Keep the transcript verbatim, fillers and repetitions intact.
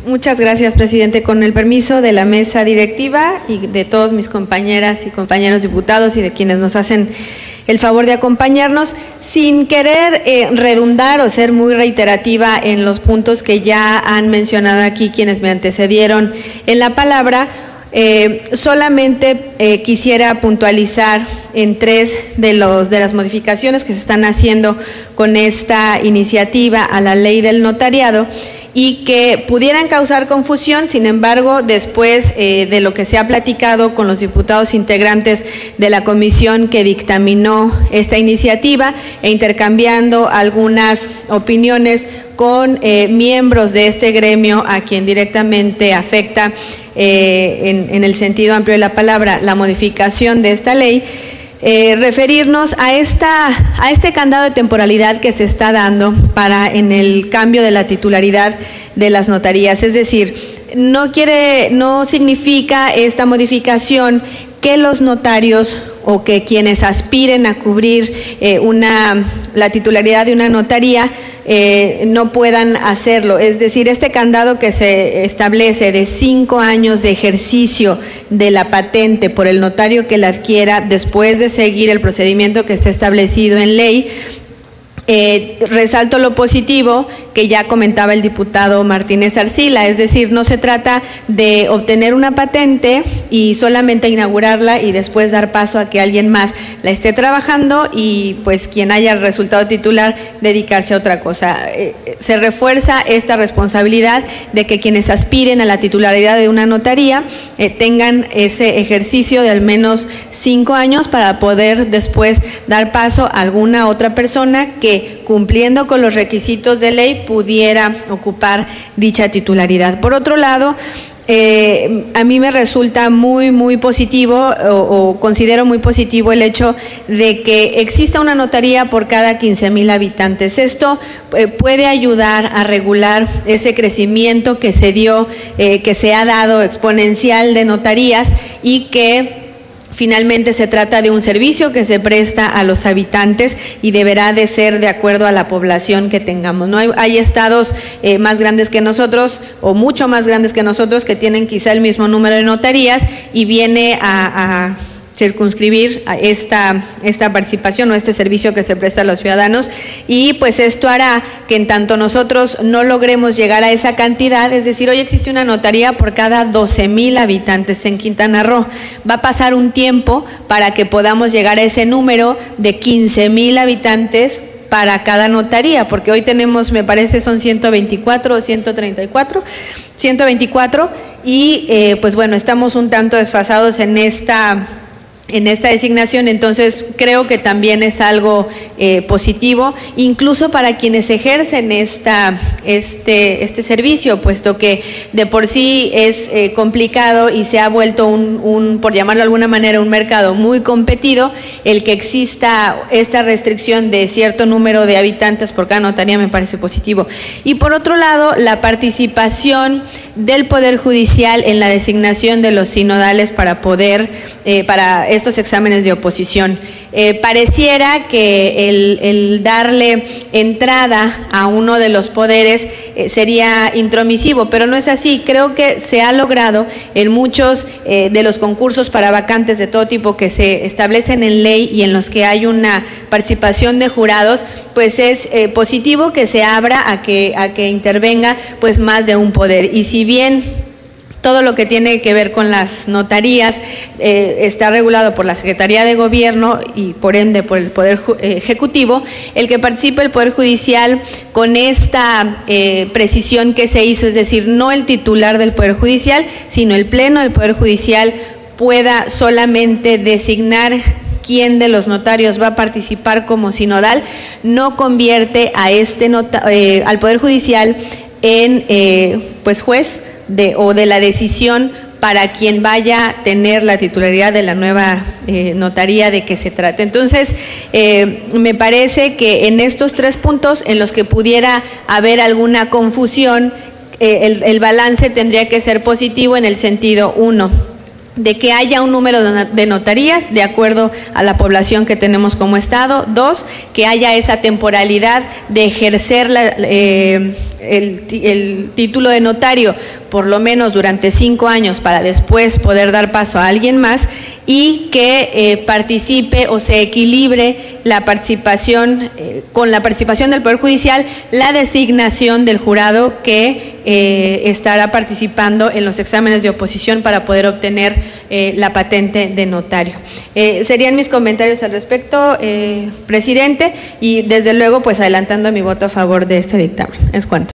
Muchas gracias, presidente. Con el permiso de la mesa directiva y de todos mis compañeras y compañeros diputados y de quienes nos hacen el favor de acompañarnos, sin querer eh, redundar o ser muy reiterativa en los puntos que ya han mencionado aquí quienes me antecedieron en la palabra, Eh, solamente eh, quisiera puntualizar en tres de, los, de las modificaciones que se están haciendo con esta iniciativa a la ley del notariado y que pudieran causar confusión. Sin embargo, después eh, de lo que se ha platicado con los diputados integrantes de la comisión que dictaminó esta iniciativa e intercambiando algunas opiniones con eh, miembros de este gremio a quien directamente afecta eh, en, en el sentido amplio de la palabra la modificación de esta ley, eh, referirnos a, esta, a este candado de temporalidad que se está dando para en el cambio de la titularidad de las notarías. Es decir, no quiere, no significa esta modificación que los notarios o que quienes aspiren a cubrir eh, una, la titularidad de una notaría eh, no puedan hacerlo. Es decir, este candado que se establece de cinco años de ejercicio de la patente por el notario que la adquiera después de seguir el procedimiento que está establecido en ley. Eh, resalto lo positivo que ya comentaba el diputado Martínez Arcila, es decir, no se trata de obtener una patente y solamente inaugurarla y después dar paso a que alguien más la esté trabajando y pues quien haya resultado titular dedicarse a otra cosa. Eh, se refuerza esta responsabilidad de que quienes aspiren a la titularidad de una notaría eh, tengan ese ejercicio de al menos cinco años para poder después dar paso a alguna otra persona que cumpliendo con los requisitos de ley pudiera ocupar dicha titularidad. Por otro lado, eh, a mí me resulta muy, muy positivo o, o considero muy positivo el hecho de que exista una notaría por cada quince mil habitantes. Esto eh, puede ayudar a regular ese crecimiento que se dio, eh, que se ha dado exponencial de notarías y que finalmente se trata de un servicio que se presta a los habitantes y deberá de ser de acuerdo a la población que tengamos. No hay, hay estados eh, más grandes que nosotros o mucho más grandes que nosotros que tienen quizá el mismo número de notarías y viene a, a circunscribir a esta, esta participación o este servicio que se presta a los ciudadanos y pues esto hará que en tanto nosotros no logremos llegar a esa cantidad, es decir, hoy existe una notaría por cada doce mil habitantes en Quintana Roo, va a pasar un tiempo para que podamos llegar a ese número de quince mil habitantes para cada notaría, porque hoy tenemos, me parece, son ciento veinticuatro o ciento treinta y cuatro, ciento veinticuatro y eh, pues bueno, estamos un tanto desfasados en esta en esta designación, entonces creo que también es algo eh, positivo, incluso para quienes ejercen esta, este, este servicio, puesto que de por sí es eh, complicado y se ha vuelto un, un, por llamarlo de alguna manera, un mercado muy competido, el que exista esta restricción de cierto número de habitantes por cada notaría me parece positivo. Y por otro lado, la participación del Poder Judicial en la designación de los sinodales para poder, eh, para estos exámenes de oposición. Eh, pareciera que el, el darle entrada a uno de los poderes eh, sería intromisivo, pero no es así. Creo que se ha logrado en muchos eh, de los concursos para vacantes de todo tipo que se establecen en ley y en los que hay una participación de jurados, pues es eh, positivo que se abra a que, a que intervenga pues más de un poder. Y si bien todo lo que tiene que ver con las notarías eh, está regulado por la Secretaría de Gobierno y por ende por el Poder Ejecutivo, el que participe el Poder Judicial con esta eh, precisión que se hizo, es decir, no el titular del Poder Judicial, sino el Pleno del Poder Judicial pueda solamente designar quién de los notarios va a participar como sinodal, no convierte a este nota, eh, al Poder Judicial en eh, pues juez de, o de la decisión para quien vaya a tener la titularidad de la nueva eh, notaría de que se trate. Entonces, eh, me parece que en estos tres puntos en los que pudiera haber alguna confusión, eh, el, el balance tendría que ser positivo en el sentido, uno, de que haya un número de notarías de acuerdo a la población que tenemos como Estado. Dos, que haya esa temporalidad de ejercer la, eh, el, el título de notario por lo menos durante cinco años para después poder dar paso a alguien más, y que eh, participe o se equilibre la participación, eh, con la participación del Poder Judicial, la designación del jurado que eh, estará participando en los exámenes de oposición para poder obtener eh, la patente de notario. Eh, serían mis comentarios al respecto, eh, presidente, y desde luego pues adelantando mi voto a favor de este dictamen. Es cuanto.